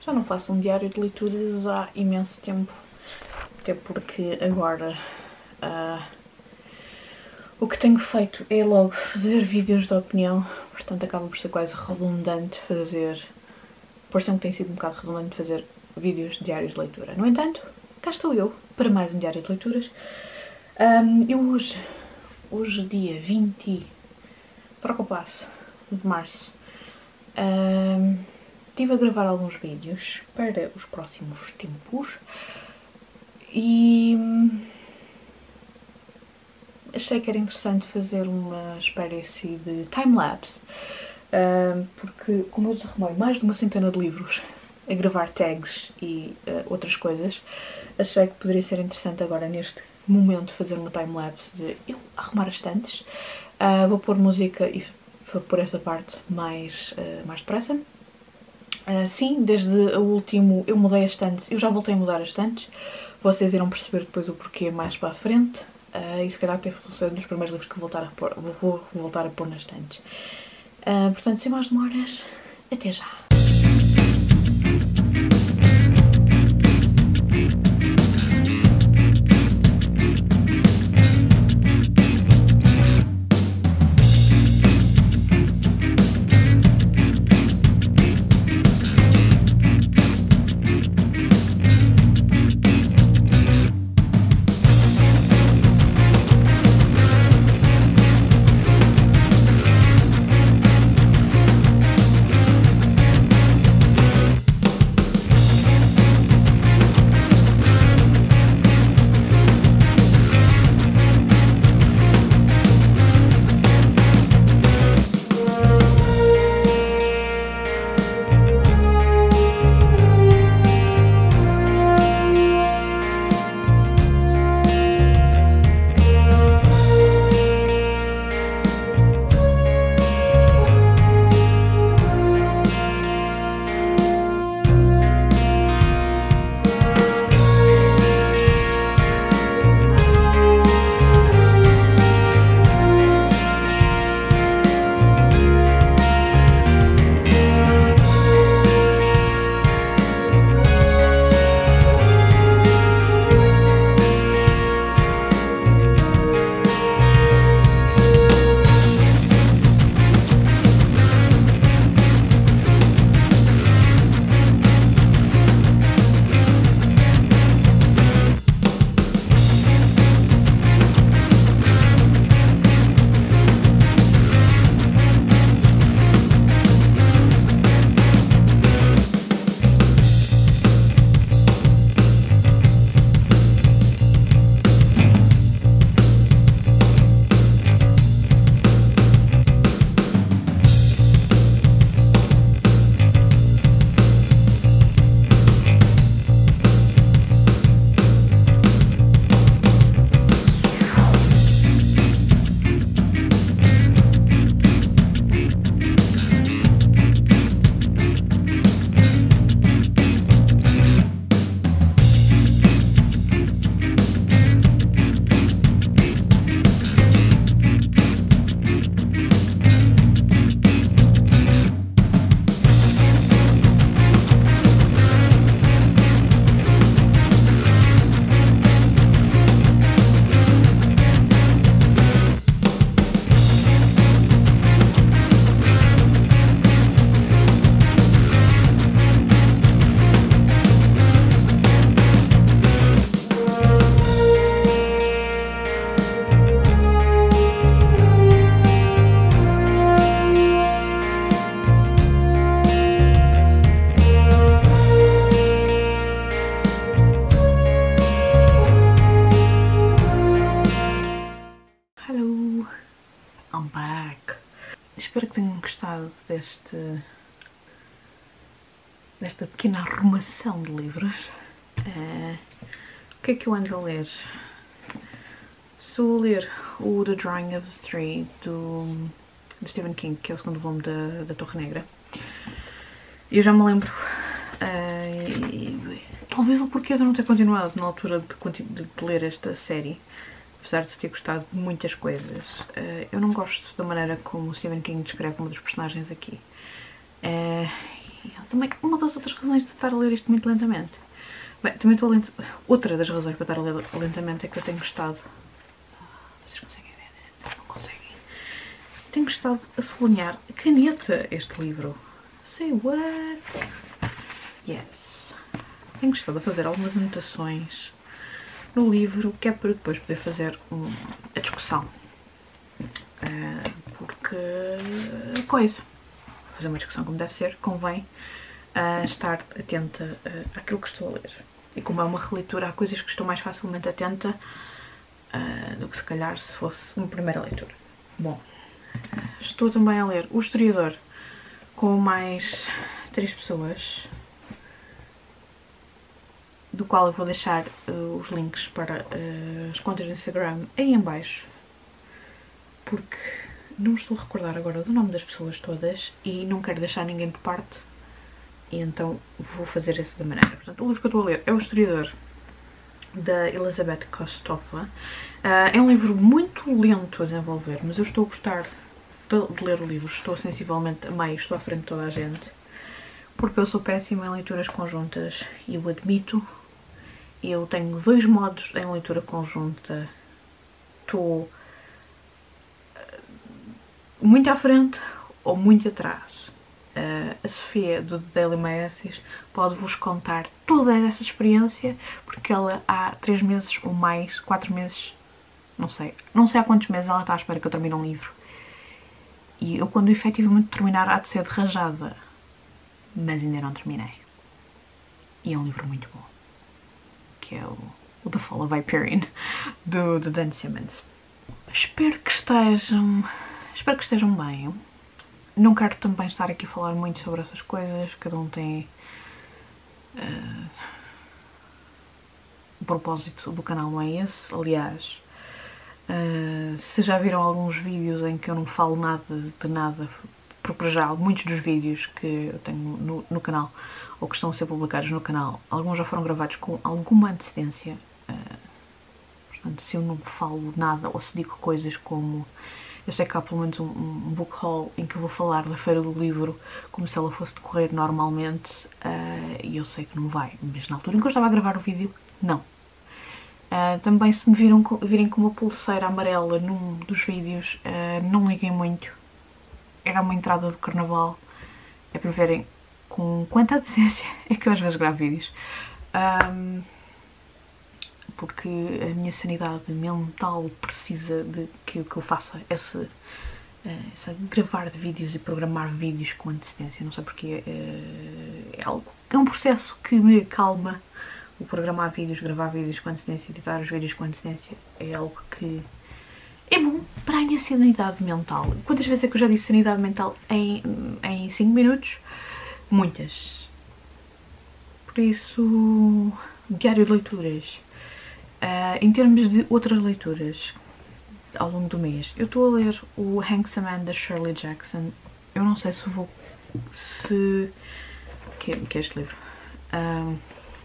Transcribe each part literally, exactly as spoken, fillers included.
Já não faço um diário de leituras há imenso tempo, até porque agora uh, o que tenho feito é logo fazer vídeos de opinião, portanto acaba por ser quase redundante fazer, por sempre tem sido um bocado redundante fazer vídeos diários de leitura. No entanto, cá estou eu para mais um diário de leituras. Um, eu hoje, hoje dia vinte, troca o passo, de março, um, estive a gravar alguns vídeos para os próximos tempos e achei que era interessante fazer uma espécie de time-lapse, uh, porque como eu derramei mais de uma centena de livros a gravar tags e uh, outras coisas, achei que poderia ser interessante agora neste momento fazer uma time-lapse de eu arrumar as estantes. Uh, vou pôr música e vou pôr esta parte mais, uh, mais depressa. Uh, sim, desde o último eu mudei as estantes, eu já voltei a mudar as estantes, vocês irão perceber depois o porquê mais para a frente, uh, e se calhar até foi um dos primeiros livros que vou voltar a pôr, vou, vou voltar a pôr nas estantes. Uh, portanto, sem mais demoras, até já! I'm back! Espero que tenham gostado deste, desta pequena arrumação de livros. Uh, o que é que eu ando a ler? Estou a ler o The Drawing of the Tree do, do Stephen King, que é o segundo volume da, da Torre Negra. Eu já me lembro, uh, e, talvez o porquê de eu não ter continuado na altura de, de, de ler esta série, apesar de ter gostado de muitas coisas. Uh, eu não gosto da maneira como o Stephen King descreve uma dos personagens aqui. Uh, E também, uma das outras razões de estar a ler isto muito lentamente. Bem, também estou lento. Outra das razões para estar a ler lentamente é que eu tenho gostado. Vocês conseguem ver? Não conseguem. Tenho gostado a sublinhar caneta este livro. Say what? Yes. Tenho gostado de fazer algumas anotações no livro, que é para depois poder fazer um, a discussão. Uh, porque, coisa, fazer uma discussão como deve ser, convém uh, estar atenta uh, àquilo que estou a ler. E como é uma releitura, há coisas que estou mais facilmente atenta uh, do que se calhar se fosse uma primeira leitura. Bom, estou também a ler O Historiador com mais três pessoas, do qual eu vou deixar uh, os links para uh, as contas do Instagram aí em baixo, porque não me estou a recordar agora do nome das pessoas todas e não quero deixar ninguém de parte, e então vou fazer isso da maneira. Portanto, o livro que eu estou a ler é O Historiador, da Elizabeth Kostova. Uh, é um livro muito lento a desenvolver, mas eu estou a gostar de, de ler o livro. Estou sensivelmente a meio, estou à frente de toda a gente, porque eu sou péssima em leituras conjuntas e eu admito. Eu tenho dois modos em leitura conjunta. Estou muito à frente ou muito atrás. Uh, a Sofia, do Daily Meassis, pode-vos contar toda essa experiência, porque ela há três meses ou mais, quatro meses, não sei, não sei há quantos meses ela está à espera que eu termine um livro. E eu, quando efetivamente terminar, há de ser de rajada. Mas ainda não terminei. E é um livro muito bom, que é o, o The Fall of Hyperion, do, do Dan Simmons. Espero que estejam, espero que estejam bem. Não quero também estar aqui a falar muito sobre essas coisas, cada um tem uh, o propósito do canal, não é esse. Aliás, uh, se já viram alguns vídeos em que eu não falo nada de nada, porque já muitos dos vídeos que eu tenho no, no canal, ou que estão a ser publicados no canal, alguns já foram gravados com alguma antecedência. Uh, portanto, se eu não falo nada ou se digo coisas como... Eu sei que há pelo menos um, um book haul em que eu vou falar da Feira do Livro como se ela fosse decorrer normalmente, uh, e eu sei que não vai, mas na altura em que eu estava a gravar o vídeo, não. Uh, também, se me viram, virem com uma pulseira amarela num dos vídeos, uh, não liguem muito. Era uma entrada do carnaval, é para verem com quanta decência é que eu às vezes gravo vídeos. Um, porque a minha sanidade mental precisa de que, que eu faça esse, esse gravar de vídeos e programar vídeos com antecedência. Não sei porque é, é algo, é um processo que me acalma. O programar vídeos, gravar vídeos com antecedência, editar os vídeos com antecedência é algo que é bom para a minha sanidade mental. Quantas vezes é que eu já disse sanidade mental em, em cinco minutos? Muitas. Por isso, diário de leituras. Uh, em termos de outras leituras ao longo do mês, eu estou a ler o Handsome Man da Shirley Jackson. Eu não sei se vou... se... que é, que é este livro? Uh,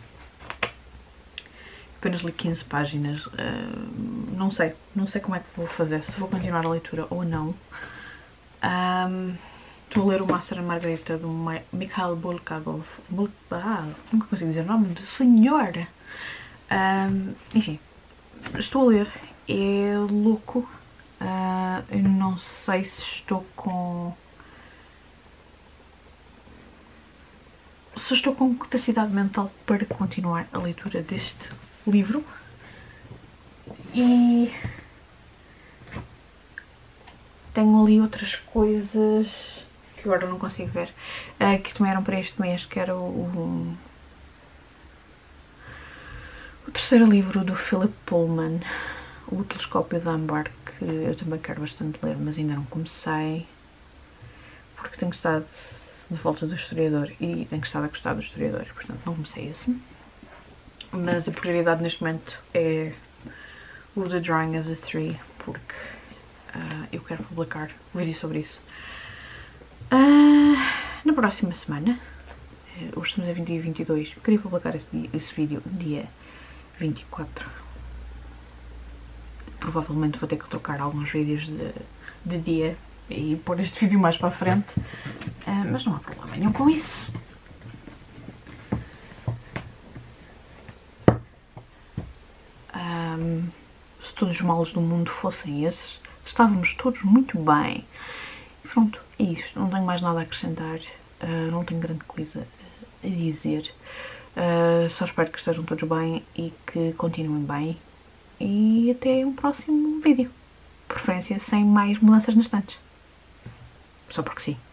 apenas li quinze páginas. Uh, não sei. Não sei como é que vou fazer. Se vou continuar a leitura ou não. Um, estou a ler o Master and Margarita do Mikhail Bulgakov. Bul ah, nunca consigo dizer o nome do senhor. Um, enfim, estou a ler, é louco, uh, eu não sei se estou com... se estou com capacidade mental para continuar a leitura deste livro, e tenho ali outras coisas que agora não consigo ver, uh, que também eram para este mês, que era o... o O terceiro livro do Philip Pullman, O Telescópio de Ambar, que eu também quero bastante ler, mas ainda não comecei, porque tenho estado de volta do Historiador e tenho estado a gostar do Historiador, portanto não comecei esse. Mas a prioridade neste momento é o The Drawing of the Three, porque uh, eu quero publicar um vídeo sobre isso uh, na próxima semana. Uh, hoje estamos a vinte e vinte e dois, eu queria publicar esse, dia, esse vídeo no dia vinte e quatro. Provavelmente vou ter que trocar alguns vídeos de, de dia e pôr este vídeo mais para a frente, uh, mas não há problema nenhum com isso. todos os males do mundo fossem esses, estávamos todos muito bem. E pronto, é isto. Não tenho mais nada a acrescentar. Uh, não tenho grande coisa a dizer. Uh, só espero que estejam todos bem e que continuem bem. E até um próximo vídeo. Preferência sem mais mudanças nas estantes. Só porque sim.